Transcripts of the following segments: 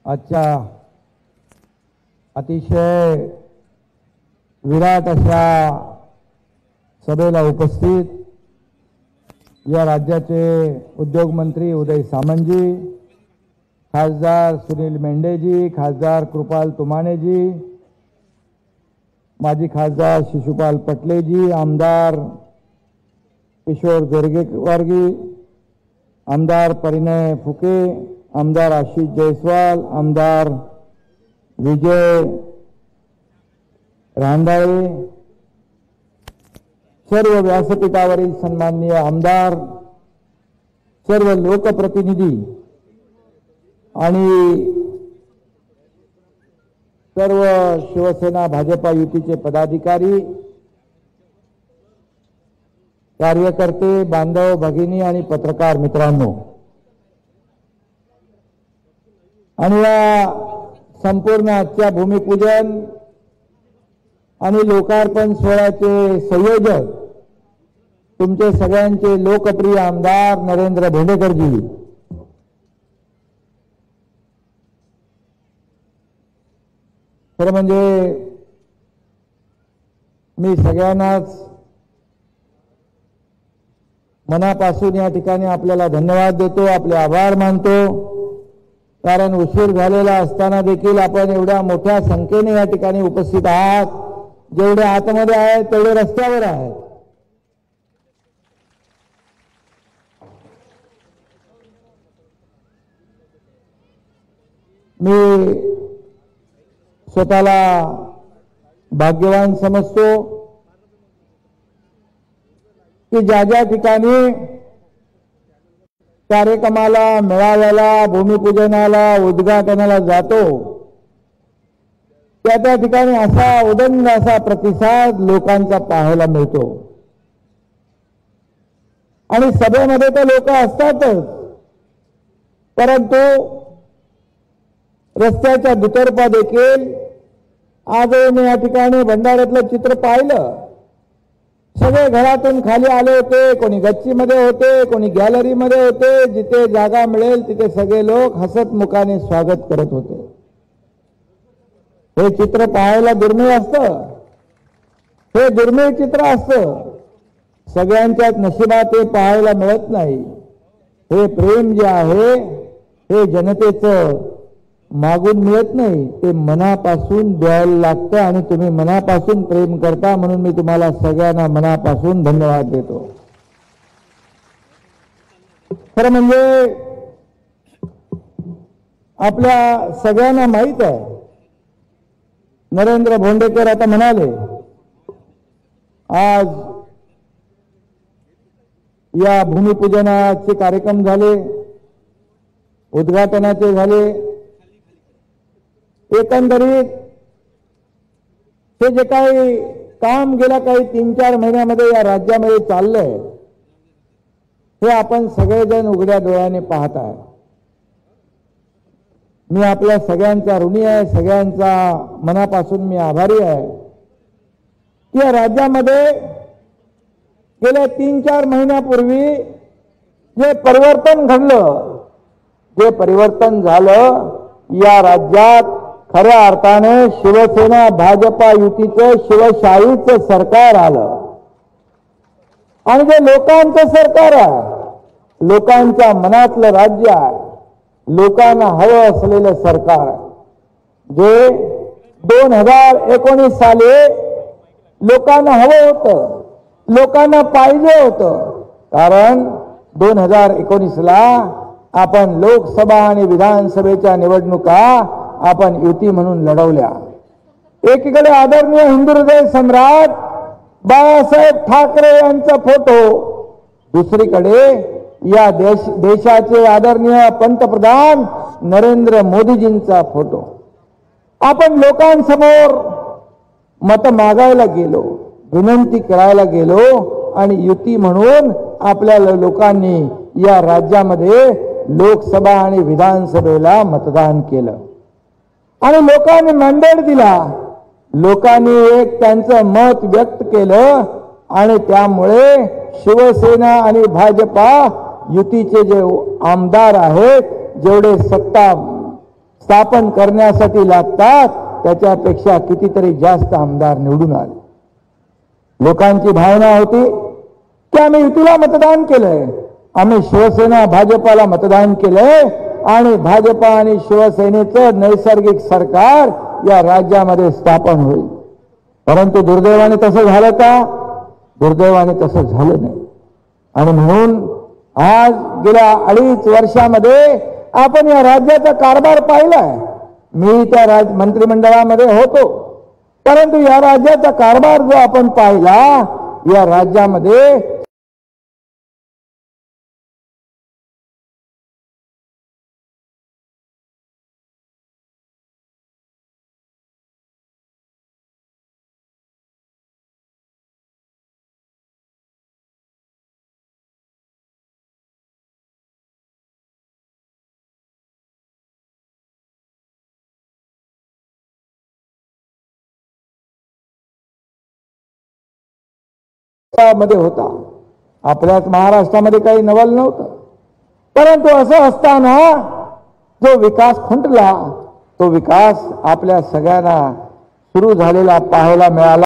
आजच्या अतिशय विराट अशा सभेला उपस्थित या राज्याचे उद्योग मंत्री उदय सामंतजी, खासदार सुनील मेंढेजी, खासदार कृपाल तुमानेजी, माजी खासदार शिशुपाल पटलेजी, आमदार किशोर जोरगेवारगी, आमदार परिणय फुके, आमदार आशिष जयस्वाल, आमदार विजय रांधाळे, सर्व व्यासपीठावरील सन्माननीय आमदार, सर्व लोकप्रतिनिधी आणि सर्व शिवसेना भाजपा युतीचे पदाधिकारी, कार्यकर्ते, बांधव, भगिनी आणि पत्रकार मित्रांनो, आणि या संपूर्ण आजच्या भूमिपूजन आणि लोकार्पण सोहळ्याचे संयोजक तुमचे सगळ्यांचे लोकप्रिय आमदार नरेंद्र भोंडेकरजी, खरं म्हणजे मी सगळ्यांनाच मनापासून या ठिकाणी आपल्याला धन्यवाद देतो, आपले आभार मानतो, कारण उशीर झालेला असताना देखील आपण एवढ्या मोठ्या संख्येने या ठिकाणी उपस्थित आहात. जेवढे आतमध्ये आहेत तेवढे रस्त्यावर आहेत. मी स्वतःला भाग्यवान समजतो की ज्या ज्या ठिकाणी कार्यक्रमाला, मेळाव्याला, भूमिपूजनाला, उद्घाटनाला जातो त्या त्या ठिकाणी असा उदंड असा प्रतिसाद लोकांचा पाहायला मिळतो. आणि सभेमध्ये तर लोक असतातच, परंतु रस्त्याच्या दुतर्फा देखील आज मी या ठिकाणी भंडाऱ्यातलं चित्र पाहिलं. सगळे घरातून खाली आले होते, कोणी गच्चीमध्ये होते, कोणी गॅलरीमध्ये होते. जिथे जागा मिळेल तिथे सगळे लोक हसत मुखाने स्वागत करत होते. हे चित्र पाहायला दुर्मिळ असतं, हे दुर्मिळ चित्र असतं. सगळ्यांच्याच नशिबात हे पाहायला मिळत नाही. हे प्रेम जे आहे हे जनतेचं मागून मिळत नाही, ते मनापासून द्यायला लागतं. आणि तुम्ही मनापासून प्रेम करता म्हणून मी तुम्हाला सगळ्यांना मनापासून धन्यवाद देतो. खरं म्हणजे आपल्या सगळ्यांना माहित आहे, नरेंद्र भोंडेकर आता म्हणाले, आज या भूमिपूजनाचे कार्यक्रम झाले, उद्घाटनाचे झाले. एकंदरीत हे जे काही काम गेल्या काही 3-4 महिन्यामध्ये या राज्यामध्ये चाललंय हे आपण सगळेजण उघड्या डोळ्याने पाहत आहे. मी आपल्या सगळ्यांचा ऋणी आहे, सगळ्यांचा मनापासून मी आभारी आहे की या राज्यामध्ये गेल्या 3-4 महिन्यापूर्वी जे परिवर्तन घडलं, जे परिवर्तन झालं, या राज्यात खऱ्या अर्थाने शिवसेना भाजपा युतीचं शिवशाहीचं सरकार आलं. आणि जे लोकांचं सरकार आहे, लोकांच्या मनातलं राज्य आहे, लोकांना हवं असलेलं सरकार आहे, जे 2019 साली लोकांना हवं होतं, लोकांना पाहिजे होतं. कारण 2019ला आपण लोकसभा आणि विधानसभेच्या निवडणुका आपण युती म्हणून लढवल्या. एकीकडे आदरणीय हिंदू हृदय सम्राट बाळासाहेब ठाकरे यांचा फोटो, दुसरीकडे या देशाचे आदरणीय पंतप्रधान नरेंद्र मोदीजींचा फोटो. आपण लोकांसमोर मत मागायला गेलो, विनंती करायला गेलो आणि युती म्हणून आपल्या लोकांनी या राज्यामध्ये लोकसभा आणि विधानसभेला मतदान केलं आणि लोकांनी मॅन्डेट दिला. लोकांनी एक त्यांचं मत व्यक्त केलं आणि त्यामुळे शिवसेना आणि भाजपा युतीचे जे आमदार आहेत, जेवढे सत्ता स्थापन करण्यासाठी लागतात त्याच्यापेक्षा कितीतरी जास्त आमदार निवडून आले. लोकांची भावना होती की आम्ही युतीला मतदान केलंय, आम्ही शिवसेना भाजपाला मतदान केलंय आणि भाजपा आणि शिवसेनेचं नैसर्गिक सरकार या राज्यामध्ये स्थापन होईल. परंतु दुर्दैवाने तसं झालं का? दुर्दैवाने तसं झालं नाही. आणि म्हणून आज गेल्या 2.5 वर्षामध्ये आपण या राज्याचा कारभार पाहिलाय. मी त्या मंत्रिमंडळामध्ये होतो, परंतु या राज्याचा कारभार जो आपण पाहिला, या राज्यामध्ये मध्ये होता. आपल्याच महाराष्ट्रामध्ये काही नवल नव्हतं. परंतु असं असताना जो विकास खुंटला, तो विकास आपल्या सगळ्यांना सुरू झालेला पाहायला मिळाला.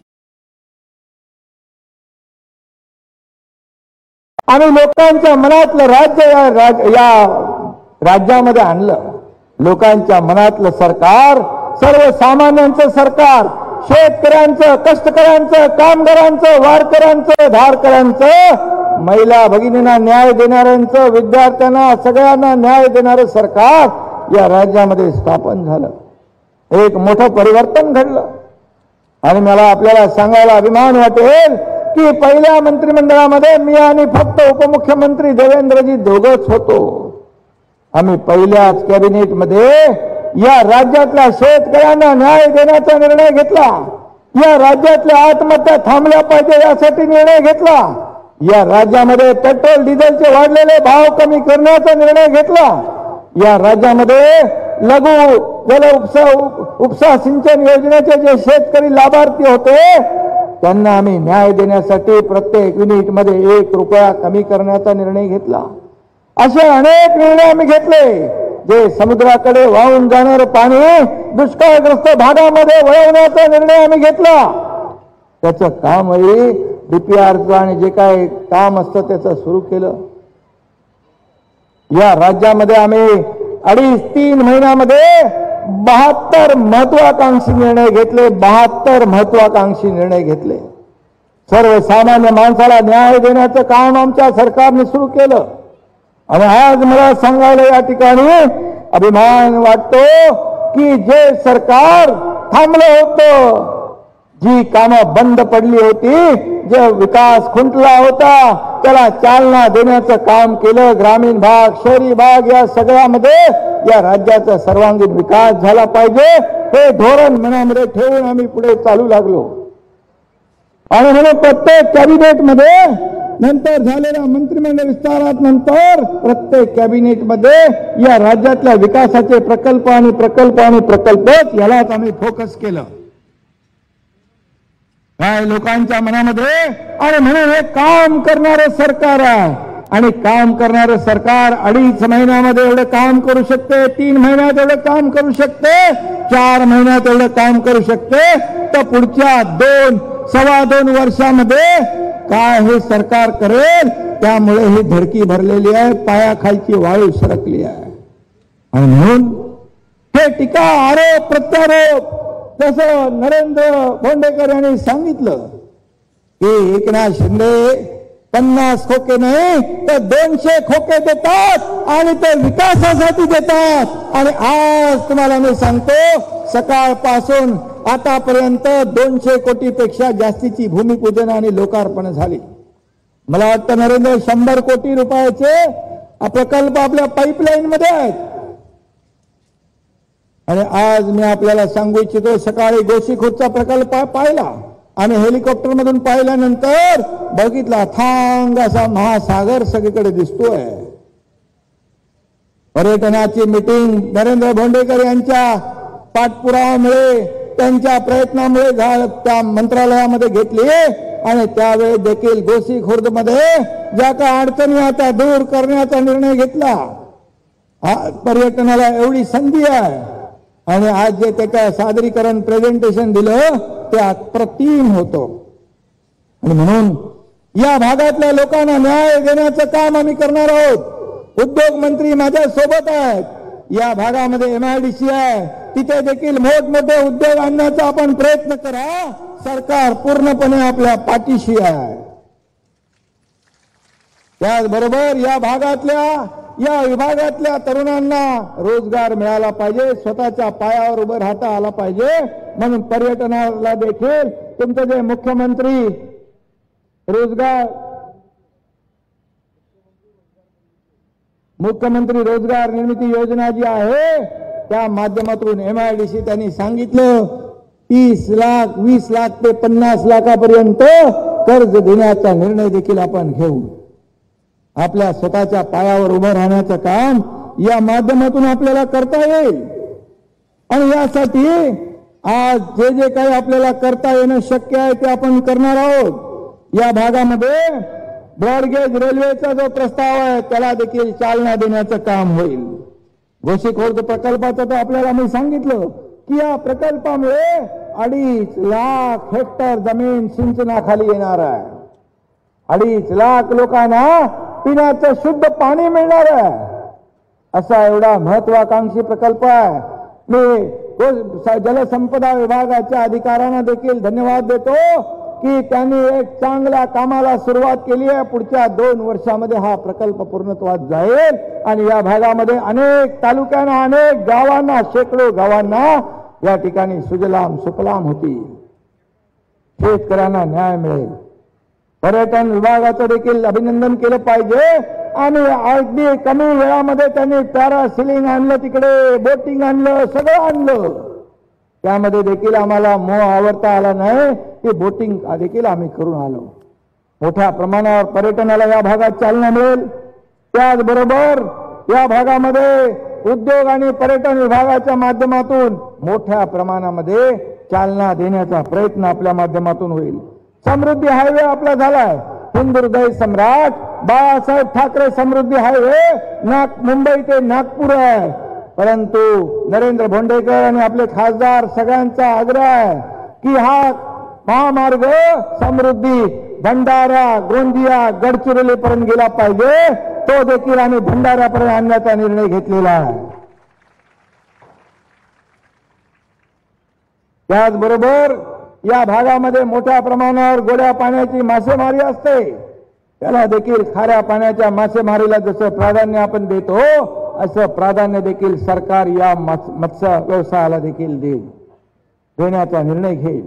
आणि लोकांच्या मनातलं राज्य या राज्यामध्ये आणलं. लोकांच्या मनातलं सरकार सर्वसामान्यांचं सरकार, शेतकऱ्यांचं, कष्टकऱ्यांचं, कामगारांचं, वारकऱ्यांचं, धारकऱ्यांचं, महिला भगिनींना न्याय देणाऱ्यांचं, विद्यार्थ्यांना सगळ्यांना न्याय देणारं सरकार या राज्यामध्ये स्थापन झालं. एक मोठं परिवर्तन घडलं. आणि मला आपल्याला सांगायला अभिमान वाटेल की पहिल्या मंत्रिमंडळामध्ये मी आणि फक्त उपमुख्यमंत्री देवेंद्रजी दोघंच होतो. आम्ही पहिल्याच कॅबिनेटमध्ये या राज्यातल्या शेतकऱ्यांना न्याय देण्याचा निर्णय घेतला. या राज्यातल्या आत्महत्या थांबल्या पाहिजे यासाठी निर्णय घेतला. या राज्यामध्ये पेट्रोल डिझेलचे वाढलेले भाव कमी करण्याचा निर्णय घेतला. या राज्यामध्ये लघु जल उपसा सिंचन योजनेचे जे शेतकरी लाभार्थी होते त्यांना आम्ही न्याय देण्यासाठी प्रत्येक युनिटमध्ये 1 रुपया कमी करण्याचा निर्णय घेतला. असे अनेक निर्णय आम्ही घेतले. जे समुद्राकडे वाहून जाणारे पाणी दुष्काळग्रस्त भागामध्ये वळवण्याचा निर्णय आम्ही घेतला. त्याचं कामही डीपीआरचं आणि जे काय काम असतं त्याचं सुरू केलं. या राज्यामध्ये आम्ही 2.5-3 महिन्यामध्ये 72 महत्वाकांक्षी निर्णय घेतले. 72 महत्वाकांक्षी निर्णय घेतले. सर्वसामान्य माणसाला न्याय देण्याचं काम आमच्या सरकारने सुरू केलं. आणि आज मला सांगायला या ठिकाणी अभिमान वाटतो की जे सरकार थांबलं होतं, जी कामं बंद पडली होती, जे विकास खुंटला होता, त्याला चालना देण्याचं काम केलं. ग्रामीण भाग, शहरी भाग या सगळ्यामध्ये या राज्याचा सर्वांगीण विकास झाला पाहिजे हे धोरण मनामध्ये ठेवून आम्ही पुढे चालू लागलो. आणि म्हणून प्रत्येक कॅबिनेटमध्ये नंतर झालेल्या मंत्रिमंडळ विस्तारात नंतर प्रत्येक कॅबिनेटमध्ये या राज्यातल्या विकासाचे प्रकल्प यालाच आम्ही फोकस केलं. काय लोकांच्या मनामध्ये. आणि म्हणून हे काम करणारं सरकार आहे. आणि काम करणारं सरकार 2.5 महिन्यामध्ये एवढं काम करू शकते, 3 महिन्यात एवढं काम करू शकते, 4 महिन्यात एवढं काम करू शकते, तर पुढच्या 2-2.25 वर्षामध्ये काय हे सरकार करेल. त्यामुळे ही धडकी भरलेली आहे, पायाखालची वाळू सरकली आहे. आणि म्हणून हे टीका, आरोप, प्रत्यारोप, जसं नरेंद्र भोंडेकर यांनी सांगितलं की एकनाथ शिंदे 50 खोके नाही तर 200 खोके देतात आणि ते विकासासाठी देतात. आणि आज तुम्हाला मी सांगतो, सकाळपासून आतापर्यंत 200 कोटीपेक्षा जास्तीची भूमिपूजन आणि लोकार्पण झाली. मला वाटतं नरेंद्र 100 कोटी रुपयाचे प्रकल्प आपल्या पाईपलाईन मध्ये आहेत. आणि आज मी आपल्याला सांगू इच्छितो, सकाळी गोसीखुर्दचा प्रकल्प पाहिला आणि हेलिकॉप्टर मधून पाहिल्यानंतर बघितला थांग असा महासागर सगळीकडे दिसतोय. पर्यटनाची मीटिंग नरेंद्र भोंडेकर यांच्या पाठपुराव्यामुळे, त्यांच्या प्रयत्नामुळे त्या मंत्रालयामध्ये घेतली. आणि त्यावेळी देखील गोसीखुर्दमध्ये ज्या काही अडचणी आता दूर करण्याचा निर्णय घेतला. पर्यटनाला एवढी संधी आहे, आणि आज जे त्याचं सादरीकरण प्रेझेंटेशन दिलं ते अप्रतिम होतं. आणि म्हणून या भागातल्या लोकांना न्याय देण्याचं काम आम्ही करणार आहोत. उद्योग मंत्री माझ्या सोबत आहेत. या भागामध्ये MIDC आहे, तिथे देखील मोठमोठे उद्योग आणण्याचा आपण प्रयत्न करा. सरकार पूर्णपणे आपल्या पाठीशी आहे. त्याचबरोबर या भागातल्या या विभागातल्या तरुणांना रोजगार मिळाला पाहिजे, स्वतःच्या पायावर उभं राहता आला पाहिजे. म्हणून पर्यटनाला देखील तुमचे जे मुख्यमंत्री रोजगार निर्मिती योजना जी आहे त्या माध्यमातून MIDC त्यांनी सांगितलं 30 लाख 20 लाख ते 50 लाखापर्यंत कर्ज देण्याचा निर्णय देखील आपण घेऊ. आपल्या स्वतःच्या पायावर उभं राहण्याचं काम या माध्यमातून आपल्याला करता येईल. आणि यासाठी आज जे जे काही आपल्याला करता येणं शक्य आहे ते आपण करणार आहोत. या भागामध्ये ब्रॉडगेज रेल्वेचा जो प्रस्ताव आहे त्याला देखील चालना देण्याचं काम होईल. गोसीखुर्द प्रकल्पाचं तर आपल्याला मी सांगितलं की या प्रकल्पामुळे 2.5 लाख हेक्टर जमीन सिंचनाखाली येणार आहे. 2.5 लाख लोकांना पिण्याचं शुद्ध पाणी मिळणार आहे. असा एवढा महत्वाकांक्षी प्रकल्प आहे. मी जलसंपदा विभागाच्या अधिकाऱ्यांना देखील धन्यवाद देतो की त्यांनी एक चांगल्या कामाला सुरुवात केली आहे. पुढच्या 2 वर्षामध्ये हा प्रकल्प पूर्णत्वास जाईल आणि या भागामध्ये अनेक तालुक्यांना, अनेक गावांना, शेकडो गावांना या ठिकाणी सुजलाम सुफलाम होतील. शेतकऱ्यांना न्याय मिळेल. पर्यटन विभागाचं देखील अभिनंदन केलं पाहिजे. आणि अगदी कमी वेळामध्ये त्यांनी पॅरासिलिंग आणलं, तिकडे बोटिंग आणलं, सगळं आणलं. त्यामध्ये देखील आम्हाला मोह आवरता आला नाही की बोटिंग देखील आम्ही करून आलो. मोठ्या प्रमाणावर पर्यटनाला या भागात चालना मिळेल. त्याचबरोबर या भागामध्ये उद्योग आणि पर्यटन विभागाच्या माध्यमातून मोठ्या प्रमाणामध्ये चालना देण्याचा प्रयत्न आपल्या माध्यमातून होईल. समृद्धी हायवे आपला झालाय. हिंदुहृदय सम्राट बाळासाहेब ठाकरे समृद्धी हायवे मुंबई ते नागपूर आहे. परंतु नरेंद्र भोंडेकर आणि आपले खासदार सगळ्यांचा आग्रह आहे की हा महामार्ग समृद्धी भंडारा, गोंदिया, गडचिरोली पर्यंत गेला पाहिजे. तो देखील आम्ही भंडाऱ्यापर्यंत आणण्याचा निर्णय घेतलेला आहे. त्याचबरोबर या भागामध्ये मोठ्या प्रमाणावर गोड्या पाण्याची मासेमारी असते. त्याला देखील खाऱ्या पाण्याच्या मासेमारीला जसं प्राधान्य आपण देतो असं प्राधान्य देखील सरकार या मत्स्य व्यवसायाला देखील देण्याचा निर्णय घेईल.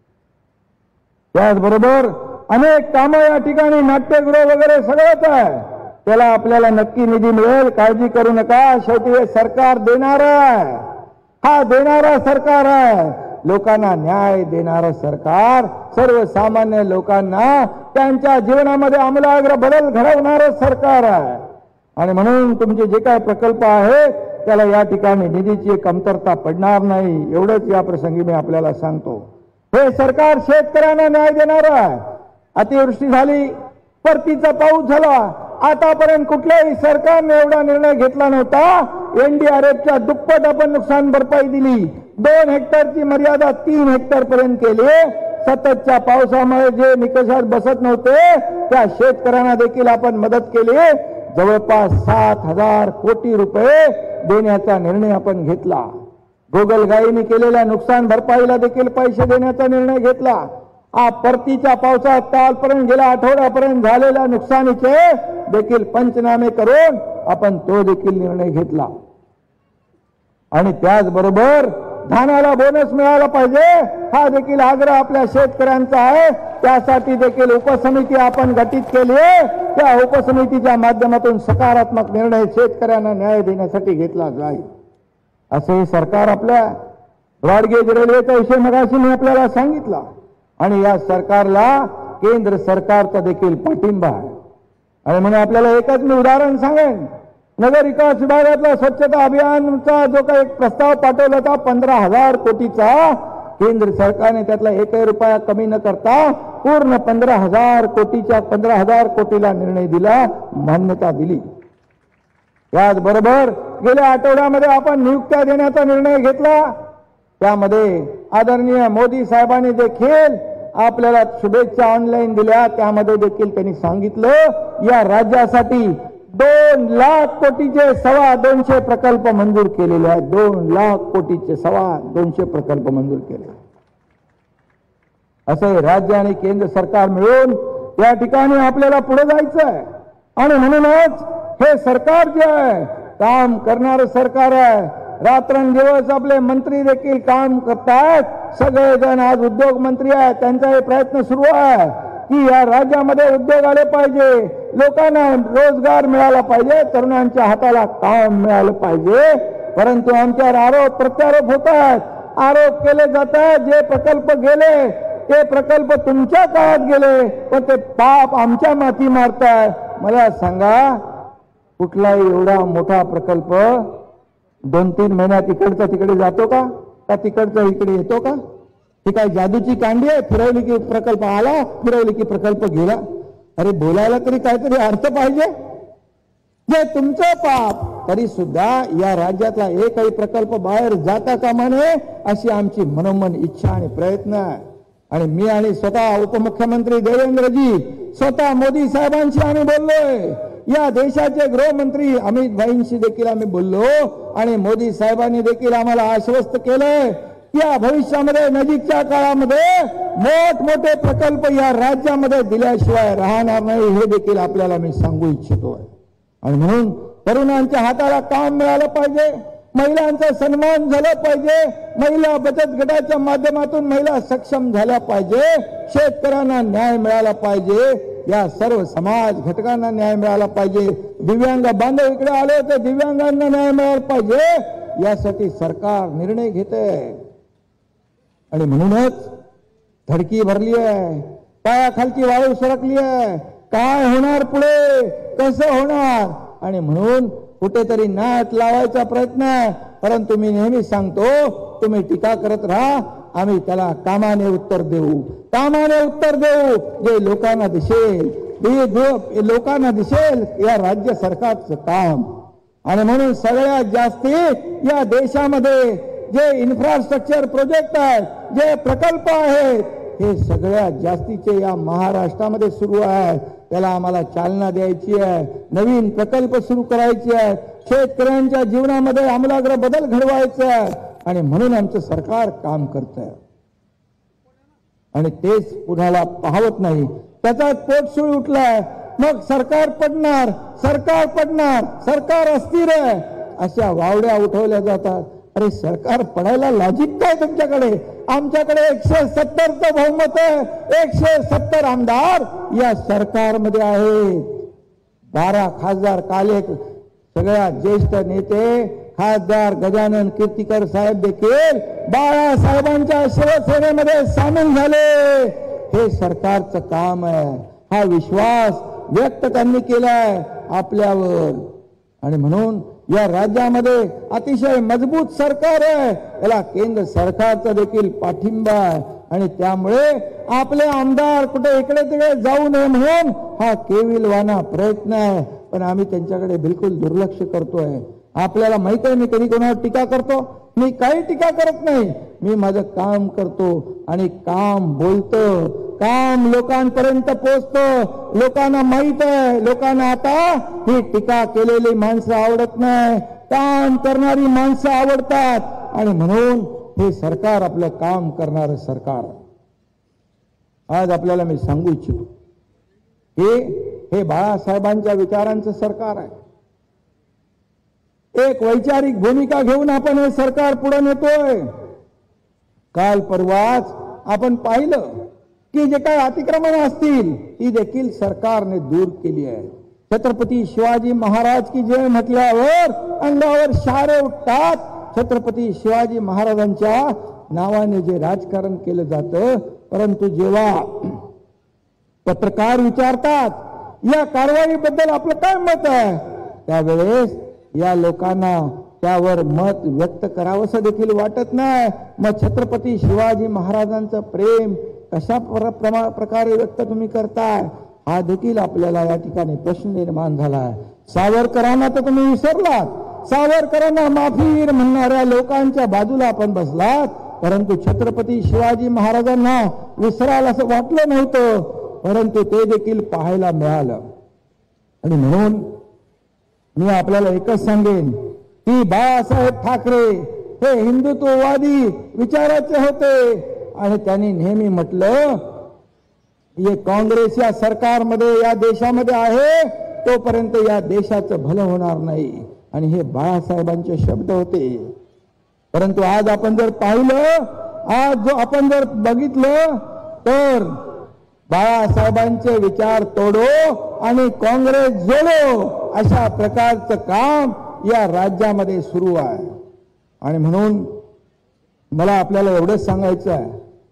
त्याचबरोबर अनेक कामं या ठिकाणी नाट्यगृह वगैरे सगळंच आहे. त्याला आपल्याला नक्की निधी मिळेल, काळजी करू नका. शेवटी हे सरकार देणार आहे. हा देणारा सरकार आहे. लोकांना न्याय देणारं सरकार, सर्वसामान्य लोकांना त्यांच्या जीवनामध्ये आमूलाग्र बदल घडवणारं सरकार आहे. आणि म्हणून तुमचे जे काही प्रकल्प आहेत त्याला या ठिकाणी निधीची कमतरता पडणार नाही. एवढंच या प्रसंगी मी आपल्याला सांगतो. हे सरकार शेतकऱ्यांना न्याय देणार आहे. अतिवृष्टी झाली, परतीचा पाऊस झाला. आतापर्यंत कुठल्याही सरकारने एवढा निर्णय घेतला नव्हता. NDRFच्या दुप्पट आपण नुकसान भरपाई दिली. 2 हेक्टरची मर्यादा 3 हेक्टर पर्यंत केली. सततच्या पावसामुळे जे निकषात बसत नव्हते त्या शेतकऱ्यांना देखील आपण मदत केली. जवळपास 7,000 कोटी रुपये देण्याचा निर्णय आपण घेतला. गोगलगाईने केलेल्या नुकसान भरपाईला देखील पैसे देण्याचा निर्णय घेतला. परतीच्या पावसात कालपर्यंत गेल्या आठवड्यापर्यंत झालेल्या नुकसानीचे देखील पंचनामे करून आपण तो देखील निर्णय घेतला. आणि त्याचबरोबर धानाला बोनस मिळाला पाहिजे हा देखील आग्रह आपल्या शेतकऱ्यांचा आहे. त्यासाठी देखील उपसमिती आपण गठीत केली आहे. त्या उपसमितीच्या माध्यमातून सकारात्मक निर्णय शेतकऱ्यांना न्याय देण्यासाठी घेतला जाईल. असे सरकार आपल्या ब्रॉडगेज रेल्वेचा विषय मगाशी मी आपल्याला सांगितला. आणि या सरकारला केंद्र सरकारचा देखील पाठिंबा आहे. आणि म्हणून आपल्याला एकच मी उदाहरण सांगेन. नगर विकास विभागातला स्वच्छता अभियानचा जो काही प्रस्ताव पाठवला होता 15,000 कोटीचा, केंद्र सरकारने त्यातला 1 रुपया कमी न करता पूर्ण 15,000 कोटीला निर्णय दिला, मान्यता दिली. याचबरोबर गेल्या आठवड्यामध्ये आपण नियुक्त्या देण्याचा निर्णय घेतला. त्यामध्ये आदरणीय मोदी साहेबांनी देखील आपल्याला शुभेच्छा ऑनलाईन दिल्या. त्यामध्ये देखील त्यांनी सांगितलं या राज्यासाठी 2 लाख कोटीचे 225 प्रकल्प मंजूर केलेले आहेत. 2 लाख कोटीचे 225 प्रकल्प मंजूर केले. असे राज्य आणि केंद्र सरकार मिळून या ठिकाणी आपल्याला पुढे जायचं आहे. आणि म्हणूनच हे सरकार जे आहे काम करणारं सरकार आहे. रात्रंदिवस आपले मंत्री देखील काम करतात. सगळेजण आज उद्योग मंत्री आहेत. त्यांचा हे प्रयत्न सुरू आहे की या राज्यामध्ये उद्योग आले पाहिजे, लोकांना रोजगार मिळाला पाहिजे, तरुणांच्या हाताला काम मिळालं पाहिजे. परंतु आमच्यावर आरोप प्रत्यारोप होत आहेत. आरोप केले जात आहेत. जे प्रकल्प गेले ते प्रकल्प तुमच्या काळात गेले, पण ते पाप आमच्या माथी मारताय. मला सांगा, कुठलाही एवढा मोठा प्रकल्प 2-3 महिन्यात इकडचा तिकडे जातो का? का तिकडचा इकडे येतो का? ही काय जादूची कांडी आहे? फिरवली की प्रकल्प आला, फिरवली की प्रकल्प गेला. अरे बोलायला तरी काहीतरी अर्थ पाहिजे. जे तुमचं पाप तरी सुद्धा या राज्यातला एकही प्रकल्प बाहेर जाता कामा नये अशी आमची मनोमन इच्छा आणि प्रयत्न आहे. आणि मी आणि स्वतः उपमुख्यमंत्री देवेंद्रजी स्वतः मोदी साहेबांशी आम्ही बोललोय. या देशाचे गृहमंत्री अमित भाईंशी देखील आम्ही बोललो. आणि मोदी साहेबांनी देखील आम्हाला आश्वस्त केलंय की या भविष्यामध्ये नजीकच्या काळामध्ये मोठमोठे प्रकल्प या राज्यामध्ये दिल्याशिवाय राहणार नाही, हे देखील आपल्याला मी सांगू इच्छितोय. आणि म्हणून तरुणांच्या हाताला काम मिळालं पाहिजे, महिलांचा सन्मान झाला पाहिजे, महिला बचत गटाच्या माध्यमातून महिला सक्षम झाल्या पाहिजे, शेतकऱ्यांना न्याय मिळाला पाहिजे, या सर्व समाज घटकांना न्याय मिळाला पाहिजे, दिव्यांग बांधव इकडे आले तर दिव्यांगांना न्याय मिळाला पाहिजे. यासाठी सरकार निर्णय घेते. आणि म्हणूनच धडकी भरली आहे, पायाखालची वाळू सरकली आहे. काय होणार पुढे, कसं होणार? आणि म्हणून कुठेतरी नाट लावायचा प्रयत्न आहे. परंतु मी नेहमी सांगतो, तुम्ही टीका करत राहा, आम्ही त्याला कामाने उत्तर देऊ, कामाने उत्तर देऊ. जे लोकांना दिसेल, लोकांना दिसेल या राज्य सरकारचं काम. आणि म्हणून सगळ्यात जास्ती या देशामध्ये जे इन्फ्रास्ट्रक्चर प्रोजेक्ट आहेत, जे प्रकल्प आहेत, हे सगळ्यात जास्तीचे या महाराष्ट्रामध्ये सुरू आहेत. त्याला आम्हाला चालना द्यायची आहे, नवीन प्रकल्प सुरू करायचे आहेत, शेतकऱ्यांच्या जीवनामध्ये आमूलाग्र बदल घडवायचा आहे. आणि म्हणून आमचं सरकार काम करत आहे. आणि तेच कुणाला पाहत नाही, त्याचा पोटसूळ उठलाय. मग सरकार पडणार, सरकार पडणार, सरकार अस्थिर आहे, अशा वावड्या उठवल्या जातात. अरे सरकार पडायला लॉजिक काय तुमच्याकडे? आमच्याकडे 170चं बहुमत आहे, 170 आमदार या सरकारमध्ये आहेत. 12 खासदार, काल एक सगळ्यात ज्येष्ठ नेते खासदार गजानन कीर्तिकर साहेब देखील बाळासाहेबांच्या शिवसेनेमध्ये सामील झाले. हे सरकारचं काम आहे. हा विश्वास व्यक्त त्यांनी केलाय आपल्यावर. आणि म्हणून या राज्यामध्ये अतिशय मजबूत सरकार आहे, याला केंद्र सरकारचा देखील पाठिंबा आहे. आणि त्यामुळे आपले आमदार कुठे इकडे तिकडे जाऊ नये म्हणून हा केविलवाना प्रयत्न आहे. पण आम्ही त्यांच्याकडे बिलकुल दुर्लक्ष करतोय. आपल्याला माहित आहे मी कधी कोणावर टीका करतो? मी काही टीका करत नाही. मी माझं काम करतो आणि काम बोलतो, काम लोकांपर्यंत पोहोचतो. लोकांना माहित आहे, लोकांना आता ही टीका केलेली माणसं आवडत नाही, काम करणारी माणसं आवडतात. आणि म्हणून हे सरकार आपलं काम करणारं सरकार. आज आपल्याला मी सांगू इच्छितो हे बाळासाहेबांच्या विचारांचं सरकार आहे. एक वैचारिक भूमिका घेऊन आपण हे सरकार पुढे नेतोय. काल परवाच आपण पाहिलं की जे काही अतिक्रमण असतील ती देखील सरकारने दूर केली आहे. छत्रपती शिवाजी महाराज की जय म्हटल्यावर अंगावर शारे उठतात. छत्रपती शिवाजी महाराजांच्या नावाने जे राजकारण केलं जातं, परंतु जेव्हा पत्रकार विचारतात या कारवाईबद्दल आपलं काय मत आहे, त्यावेळेस या लोकांना त्यावर मत व्यक्त करावंसं देखील वाटत नाही. मग छत्रपती शिवाजी महाराजांचं प्रेम कशा प्रकारे व्यक्त तुम्ही करताय, हा देखील आपल्याला या ठिकाणी प्रश्न निर्माण झाला आहे. सावरकरांना तर तुम्ही विसरलात. सावरकरांना माफी म्हणणाऱ्या लोकांच्या बाजूला आपण बसलात, परंतु छत्रपती शिवाजी महाराजांना विसराल असं वाटलं नव्हतं, परंतु ते देखील पाहायला मिळालं. आणि म्हणून मी आपल्याला एकच सांगेन की बाळासाहेब ठाकरे हे हिंदुत्ववादी विचाराचे होते आणि त्यांनी नेहमी म्हटलं हे काँग्रेस या सरकारमध्ये या देशामध्ये आहे तोपर्यंत या देशाचं भलं होणार नाही. आणि हे बाळासाहेबांचे शब्द होते. परंतु आज आपण जर पाहिलं, आज जो आपण जर बघितलं तर बाळासाहेबांचे विचार तोडो आणि काँग्रेस जोडो अशा प्रकारचं काम या राज्यामध्ये सुरू आहे. आणि म्हणून मला आपल्याला एवढंच सांगायचं आहे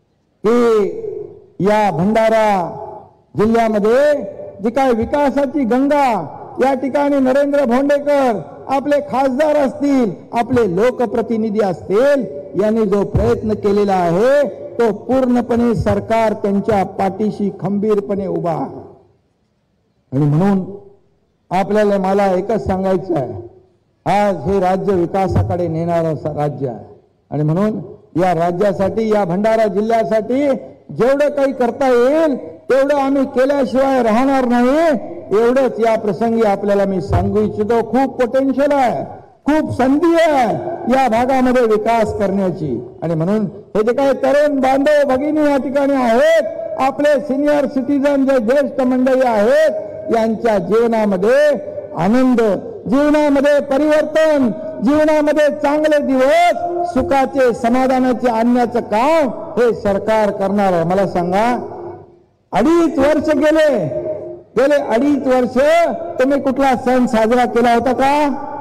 की या भंडारा जिल्ह्यामध्ये जी काय विकासाची गंगा या ठिकाणी नरेंद्र भोंडेकर आपले खासदार असतील, आपले लोकप्रतिनिधी असतील, यांनी जो प्रयत्न केलेला आहे तो पूर्णपणे सरकार त्यांच्या पाठीशी खंबीरपणे उभा आहे. आणि म्हणून आपल्याला मला एकच सांगायचं आहे, आज हे राज्य विकासाकडे नेणारं राज्य आहे. आणि म्हणून या राज्यासाठी, या भंडारा जिल्ह्यासाठी जेवढं काही करता येईल तेवढं आम्ही केल्याशिवाय राहणार नाही. एवढंच या प्रसंगी आपल्याला मी सांगू इच्छितो. खूप पोटेन्शियल आहे, खूप संधी आहे या भागामध्ये विकास करण्याची. आणि म्हणून हे जे काही तरुण बांधव भगिनी या ठिकाणी आहेत, आपले सिनियर सिटीजन जे ज्येष्ठ मंडळी आहेत, यांच्या जीवनामध्ये आनंद, जीवनामध्ये परिवर्तन, जीवनामध्ये चांगले दिवस, सुखाचे, समाधानाचे आणण्याचं काम हे सरकार करणार आहे. मला सांगा, 2.5 वर्ष गेले 2.5 वर्ष तुम्ही कुठला सण साजरा केला होता का?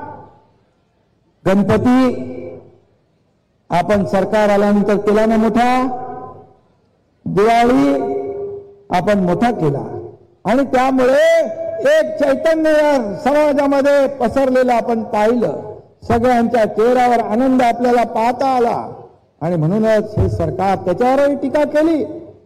गणपती आपण सरकार आल्यानंतर केला ना मोठा, दिवाळी आपण मोठा केला. आणि त्यामुळे एक चैतन्य या समाजामध्ये पसरलेलं आपण पाहिलं. सगळ्यांच्या चेहऱ्यावर आनंद आपल्याला पाहता आला. आणि म्हणूनच हे सरकार त्याच्यावरही टीका केली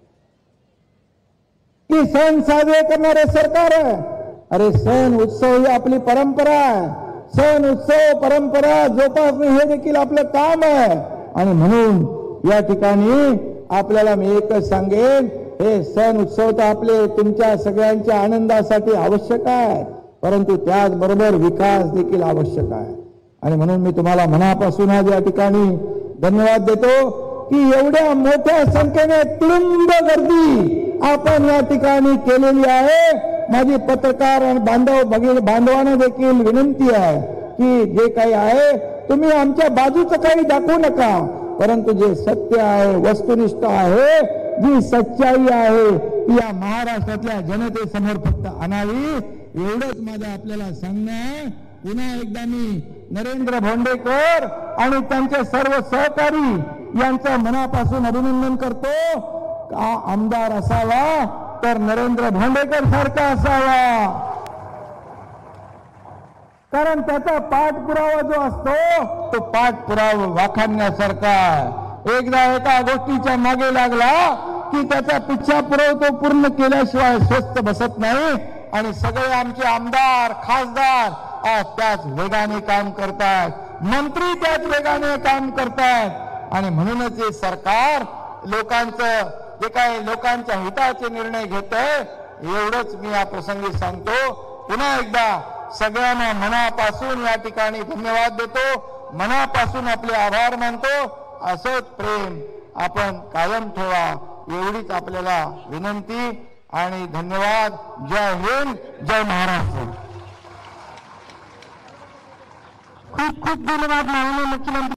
की सण साजरे करणारे सरकार आहे. अरे सण उत्सव ही आपली परंपरा आहे. सण उत्सव परंपरा जोपासणे हे देखील आपलं काम आहे. आणि म्हणून या ठिकाणी आपल्याला मी एकच सांगेन, हे सण उत्सव तर आपले तुमच्या सगळ्यांच्या आनंदासाठी आवश्यक आहे, परंतु त्याचबरोबर विकास देखील आवश्यक आहे. आणि म्हणून मी तुम्हाला मनापासून आज या ठिकाणी धन्यवाद देतो की एवढ्या मोठ्या संख्येने तुडुंब गर्दी आपण या ठिकाणी केलेली आहे. माझी पत्रकार आणि बांधवांना देखील विनंती आहे की जे काही आहे तुम्ही आमच्या बाजूचं काही दाखवू नका, परंतु जे सत्य आहे, वस्तुनिष्ठ आहे, जी सच्चाई आहे ती या महाराष्ट्रातल्या जनतेसमोर फक्त आणावी. एवढंच माझं आपल्याला सांगणं आहे. पुन्हा एकदा मी नरेंद्र भोंडेकर आणि त्यांचे सर्व सहकारी यांचं मनापासून अभिनंदन करतो. का आमदार असावा तर नरेंद्र भोंडेकर सारखा असावा, कारण त्याचा पाठपुरावा जो असतो तो पाठपुरावा वाखाणण्यासारखा. एकदा एका गोष्टीच्या मागे लागला की त्याचा पिच्छा पुरवतो पूर्ण केल्याशिवाय स्वस्त बसत नाही. आणि सगळे आमचे आमदार, खासदार आज त्याच वेगाने काम करतात, मंत्री त्याच वेगाने काम करतात. आणि म्हणूनच हे सरकार लोकांचं जे काही लोकांच्या हिताचे निर्णय घेतंय. एवढंच मी या प्रसंगी सांगतो. पुन्हा एकदा सगळ्यांना मनापासून या ठिकाणी धन्यवाद देतो, मनापासून आपले आभार मानतो. असंच प्रेम आपण कायम ठेवा एवढीच आपल्याला विनंती आणि धन्यवाद. जय हिंद, जय महाराष्ट्र. खूप खूप धन्यवाद माननीय मुख्यमंत्री.